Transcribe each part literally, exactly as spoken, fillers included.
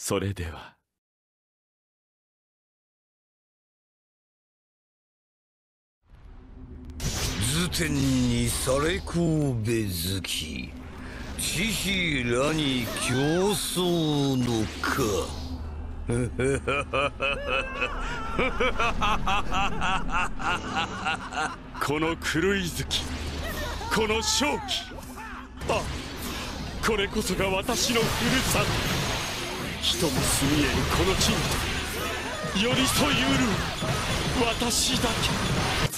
それでは。 図天にされこうべ好き、知識らに競争のか。 この狂い月、この正気、あ、これこそが私のふるさと。人も住みえるこの地に寄り添いうる私だけ。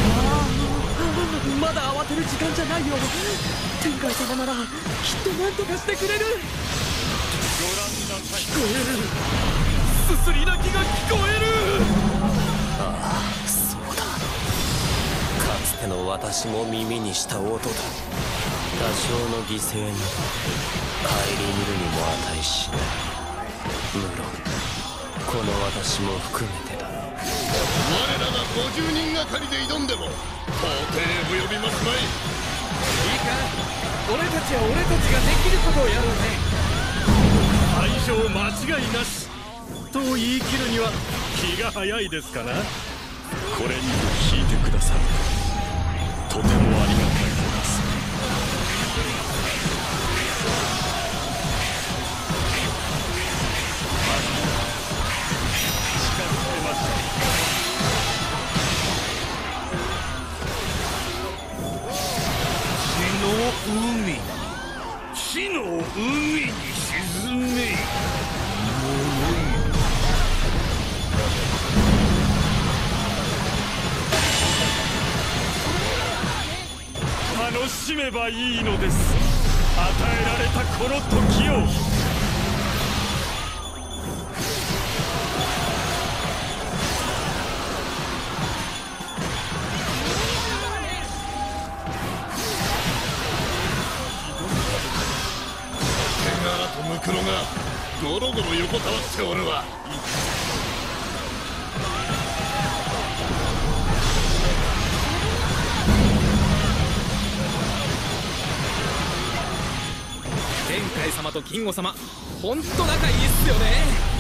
まだ慌てる時間じゃないよ。天海様ならきっと何とかしてくれる。 ご覧なさい。 聞こえる。すすり泣きが聞こえる。 ああ、そうだ。かつての私も耳にした音だ。多少の犠牲など顧みるにも値しない。無論この私も含めてだ。 我らがごじゅうにんがかりで挑んでも到底及びますまい。 いいか、俺たちは俺たちができることをやろうぜ。 愛情間違いなしと言い切るには気が早いですかな。これにも聞いてください。とてもありがたいです。近づけました。 海、死の海に沈め。 楽しめばいいのです。与えられたこの時を。 ムクロがゴロゴロ横たわっておるわ。 天海様と金吾様、ほんと仲いいっすよね。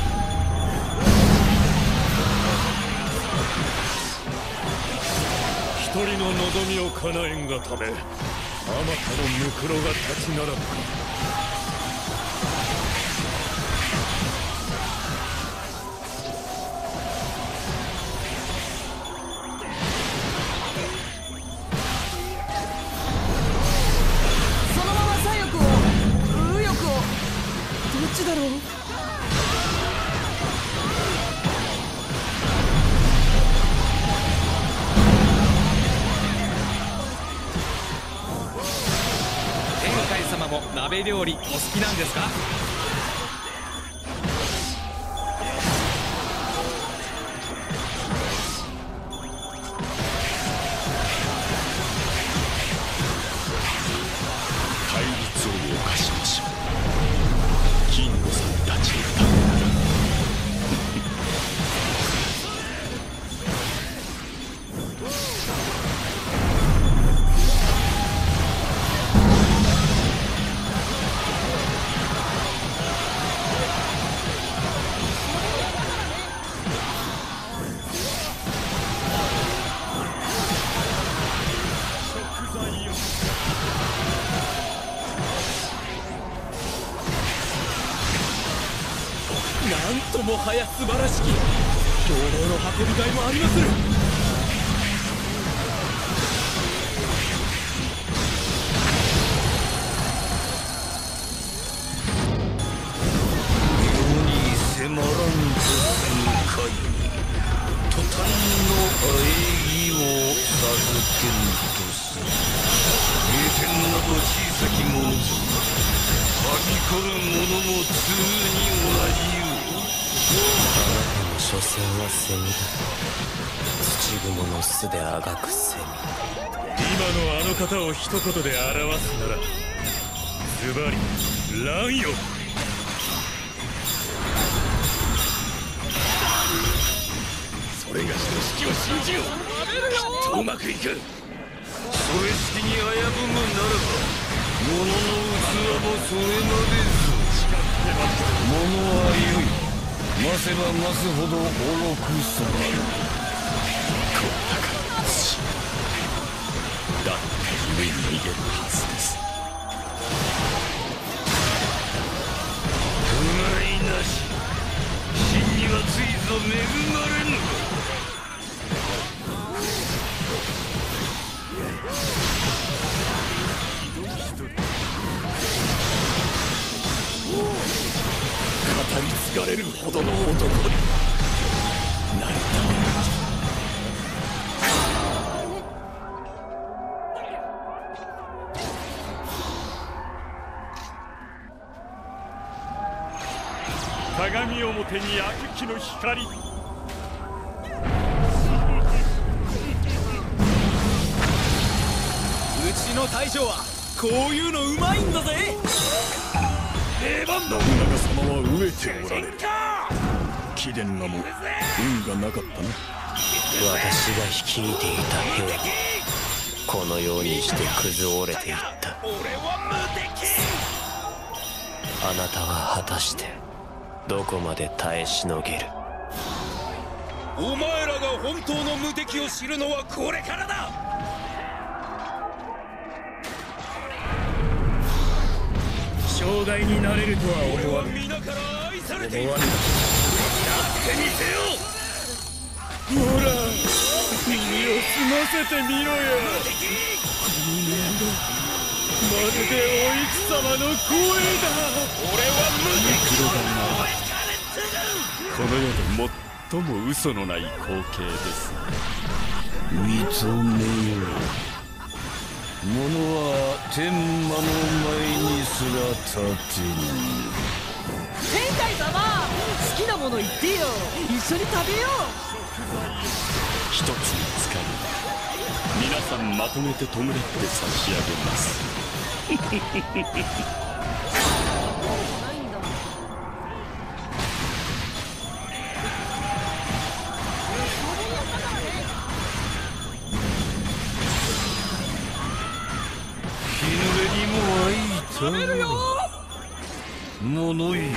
一人の望みを叶えんがため、あまたのムクロが立ち並ぶ。 どっちだろう。天海様も鍋料理お好きなんですか。 対立を犯しましょう。金吾さんたちのためなら。食材よ。 なんともはや素晴らしき兵糧の運びがいもありまする。 世に迫らんとすむ会に途端の喘ぎを授けんとする。名店など小さきものぞ、はびこる者も通に同じよ。 あなたも所詮はセミだ。土蜘蛛の巣であがくセミ。 今のあの方を一言で表すなら、ズバリ乱よ。 それがしの式を信じよう。きっとうまくいく。 それしきに危ぶむならば、物の器もそれまでぞ。 近づけました。 物は良い。増せば増すほど愚くさがる。 この中の血誰か故に逃げるはずです。 不甲斐なし。真にはついぞ恵まれぬ。 語り継がれるほどの男になりたい。鏡表に悪鬼の光。 うちの大将はこういうのうまいんだぜ。 出番だ。信長様は飢えておられる。貴殿らも運がなかったな。 私が率いていた兵はこのようにして崩折れていった。あなたは果たしてどこまで耐えしのげる。 お前らが本当の無敵を知るのはこれからだ。障害になれるとは俺は皆から愛されている。やってみせよ。ほら耳を澄ませてみろよ。この音色まるでお市様の声だ。俺は無敵だ。 この世で最も嘘のない光景です。 認めよう。物は天魔の前にすら立てぬ。 天海様好きなもの言ってよ。一緒に食べよう。 一つにつかみ皆さんまとめて弔って差し上げます。 食べるよ。物言い、稀に見る誠意を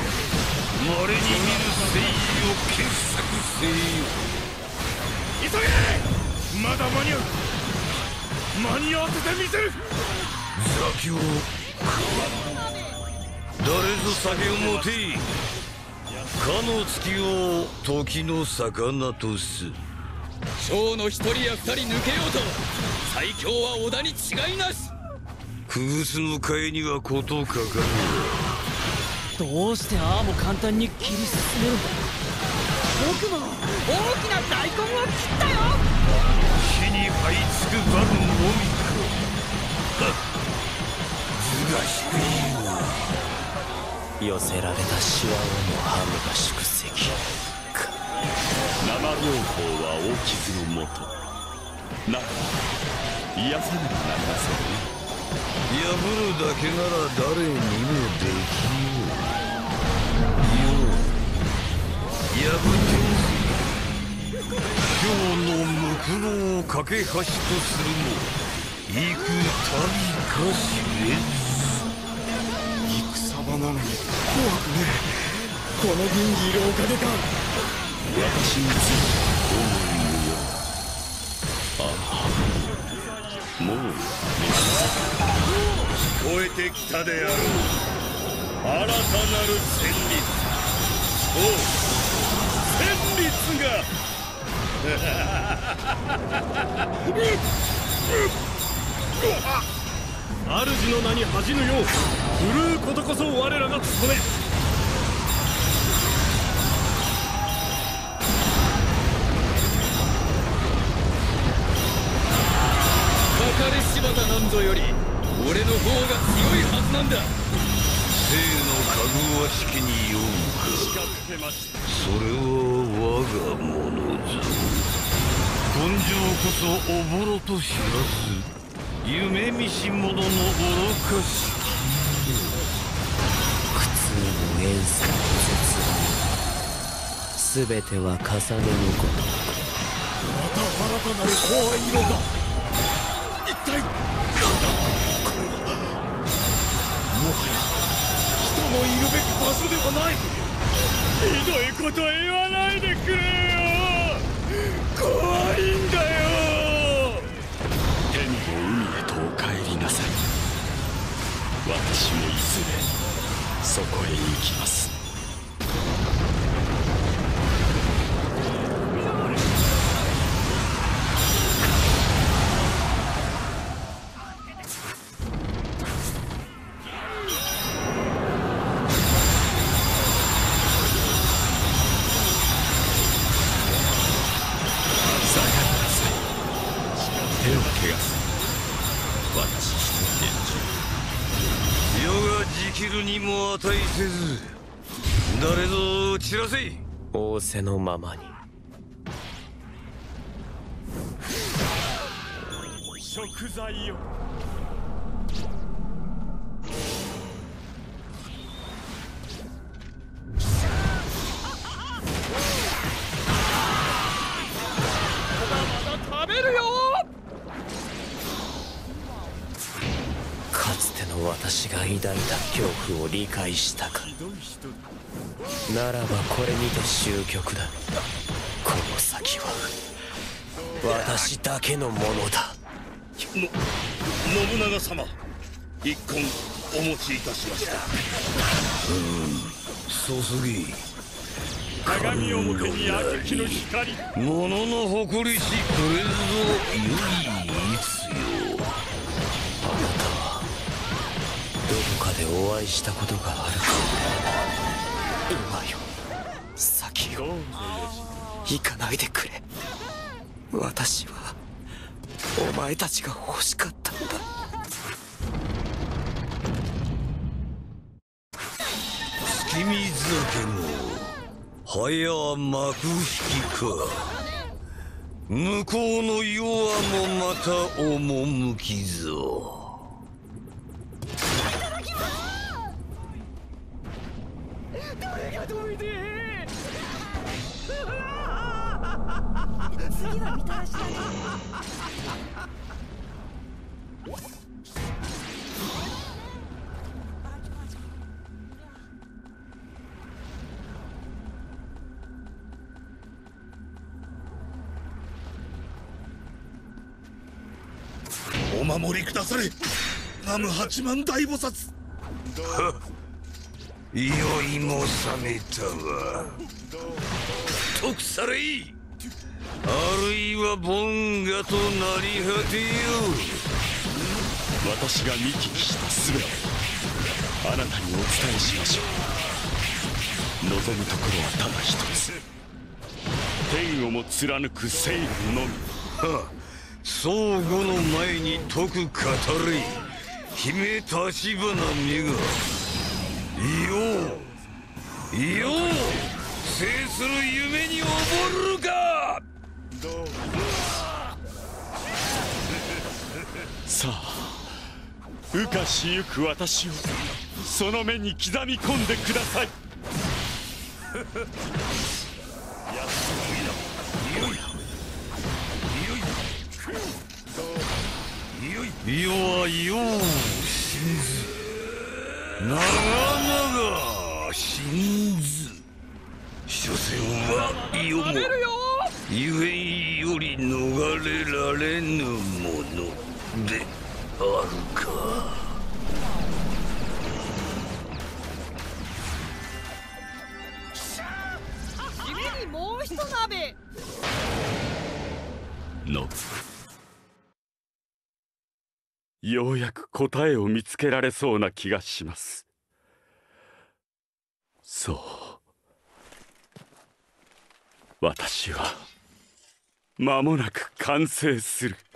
傑作せよ。 急げ。まだ間に合う。間に合わせてみせる。 座興。誰ぞ酒を持てい。かの月を時の魚とす。 将の一人や二人抜けようと最強は織田に違いなし。 くぐすの会には事かかる。 どうしてああも簡単に切り進めるんだ。僕も大きな大根を切ったよ。 火に這いつくばるのみか。図が低いよ。 寄せられたシワをもハムが蓄積か。 生療法は大傷のもと。なら癒さねばなりませんね。 破るだけなら誰にもできよう。よう破って今日のむくろを架け橋とするも幾度かしれず。 戦場なのに怖くねえ。この銀次郎おかげか。私についてどういうよ。ああもう聞こえてきたであろう。新たなる旋律。そう旋律が主の名に恥じぬよう振るうことこそ我らが務め。 かかれ柴田なんぞより俺の方が強いはずなんだ。 生のかぐわしきに酔うか。それは我がものぞ。根性こそおぼろと知らず夢見し者の愚かしき。 苦痛の連鎖の絶望、全ては重ねること。 また新たなる声色が。一体これはもはや人のべき場所ではない。ひどいこと言わないでくれよ。怖いんだよ。 天の海へとお帰りなさい。私もいずれそこへ行きます。手を怪我す。私一人で世がじきるにも値せず、誰ぞ散らせ。 仰せのままに。 食材よ。 食べるよ。 かつての私が抱いた恐怖を理解したか。ならばこれにて終局だ。この先は私だけのものだ。 の信長様、一献お持ちいたしました。 注ぎ鏡表に明きの光。 物の誇りしこれぞ唯一よ。 あなたはどこかでお会いしたことがあるか。今よ、先よ、行かないでくれ。私はお前たちが欲しかったんだ。 月見酒も早幕引きか。向こうの世はもまた趣ぞ。 次は見たらしだね。 お守りくだされ、南無八幡大菩薩。 酔いも覚めたわ。得されい。あるいは凡雅となり果てよう。 私が見聞きしたすべてあなたにお伝えしましょう。望むところはただ一つ。天をも貫く正義のみ。 は相互の前に解く語れ。姫立花めがようよう制する夢に溺るか。 さあ、羽化しゆく私をその目に刻み込んでください。 世は世を信ず。長々信ず。所詮は世もゆえんより逃れられぬものであるか。 夢にもうひと鍋。 のようやく答えを見つけられそうな気がします。そう、私は間もなく完成する。